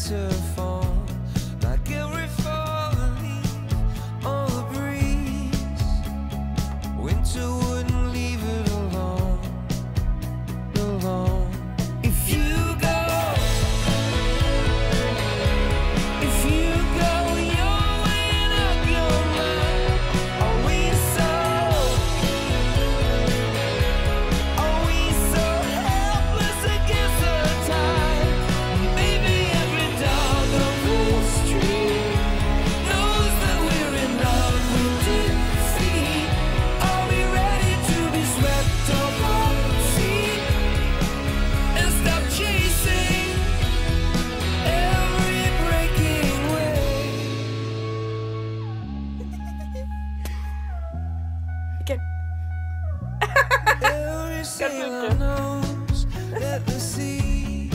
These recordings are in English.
to fall, like every fallen leaf on the breeze. Winter wouldn't leave it alone, alone. If you go, you're weighing up your mind. Are we so helpless against the tide? Maybe every dog on the street knows that we're in love with defeat. Are we ready to be swept off our feet and stop chasing every breaking wave? Okay. Every sailor knows that the sea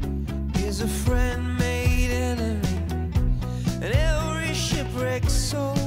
is a friend made enemy, and every shipwrecked soul